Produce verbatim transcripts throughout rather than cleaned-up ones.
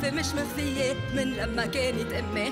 ثقافة مش مخفية من لما كانت أمي.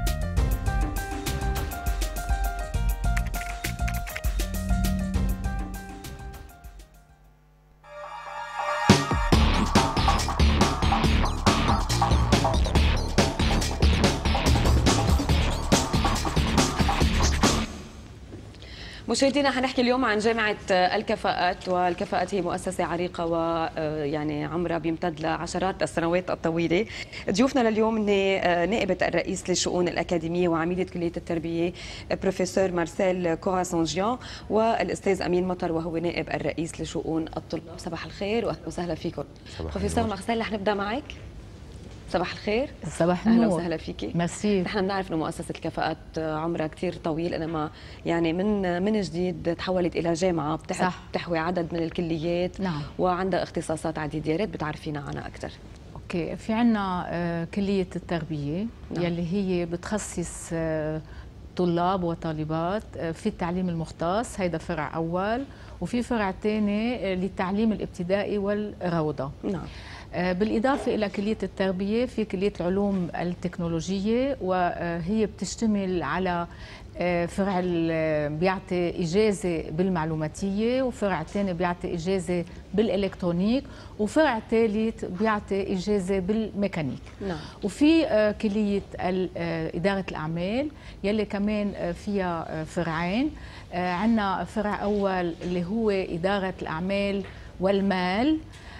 مشاهدينا، حنحكي اليوم عن جامعة الكفاءات، والكفاءات هي مؤسسة عريقة ويعني عمرها بيمتد لعشرات السنوات الطويلة. ضيوفنا لليوم هن نائبة الرئيس للشؤون الأكاديمية وعميدة كلية التربية بروفيسور مارسيل كوراسونجيان، والأستاذ أمين مطر وهو نائب الرئيس لشؤون الطلاب. صباح الخير وأهلا وسهلا فيكم. بروفيسور مارسيل، رح نبدأ معك. صباح الخير. صباح النور. اهلا وسهلا فيكي. ميرسي. نحن بنعرف انه مؤسسه الكفاءات عمرها كثير طويل، انما يعني من من جديد تحولت الى جامعه بتحوي عدد من الكليات. نعم. وعندها اختصاصات عديده، يا ريت بتعرفينا عنها اكثر. اوكي، في عندنا كليه التربيه. نعم. يلي هي بتخصص طلاب وطالبات في التعليم المختص، هيدا فرع اول، وفي فرع ثاني للتعليم الابتدائي والروضه. نعم. بالإضافة إلى كلية التربية في كلية العلوم التكنولوجية، وهي بتشتمل على فرع بيعطي إجازة بالمعلوماتية، وفرع ثاني بيعطي إجازة بالإلكترونيك، وفرع ثالث بيعطي إجازة بالميكانيك. نعم. وفي كلية إدارة الأعمال يلي كمان فيها فرعين. عندنا فرع أول اللي هو إدارة الأعمال والمال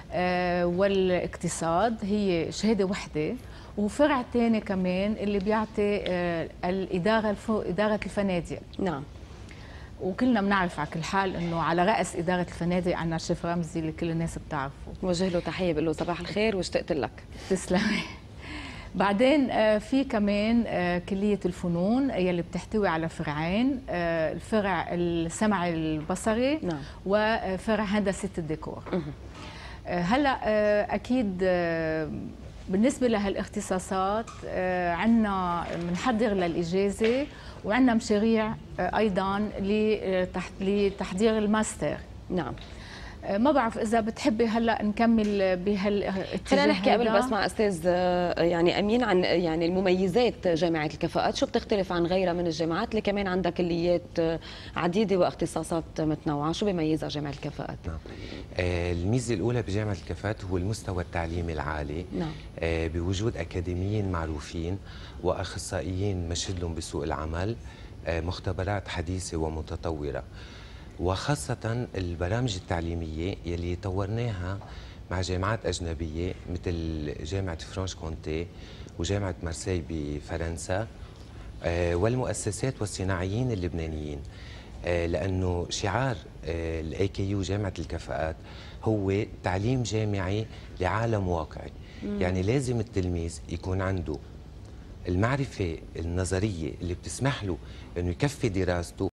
والاقتصاد، هي شهاده وحده، وفرع ثاني كمان اللي بيعطي الاداره اداره الفنادق. نعم. وكلنا بنعرف على كل حال انه على راس اداره الفنادق عندنا شيف رمزي اللي كل الناس بتعرفه. وجه له تحيه، بقول له صباح الخير واشتقت لك. تسلمي. بعدين في كمان كليه الفنون يلي بتحتوي على فرعين، الفرع السمعي البصري. نعم. وفرع هندسه الديكور. هلا اكيد بالنسبه لهالاختصاصات عندنا بنحضر للاجازه، وعندنا مشاريع ايضا لتحضير الماستر. نعم. ما بعرف اذا بتحبي هلا نكمل بهالاتجاه. خلينا نحكي قبل بس مع استاذ يعني امين عن يعني المميزات جامعه الكفاءات، شو بتختلف عن غيرها من الجامعات اللي كمان عندها كليات عديده واختصاصات متنوعه، شو بيميزها جامعه الكفاءات؟ نعم. آه الميزه الاولى بجامعه الكفاءات هو المستوى التعليمي العالي. نعم. آه بوجود اكاديميين معروفين واخصائيين مشهد لهم بسوق العمل، آه مختبرات حديثه ومتطوره، وخاصة البرامج التعليمية يلي طورناها مع جامعات أجنبية مثل جامعة فرانش كونتي وجامعة مارسي بفرنسا، والمؤسسات والصناعيين اللبنانيين، لأنه شعار الاي كي يو جامعة الكفاءات هو تعليم جامعي لعالم واقعي. مم. يعني لازم التلميذ يكون عنده المعرفة النظرية اللي بتسمح له أنه يكفي دراسته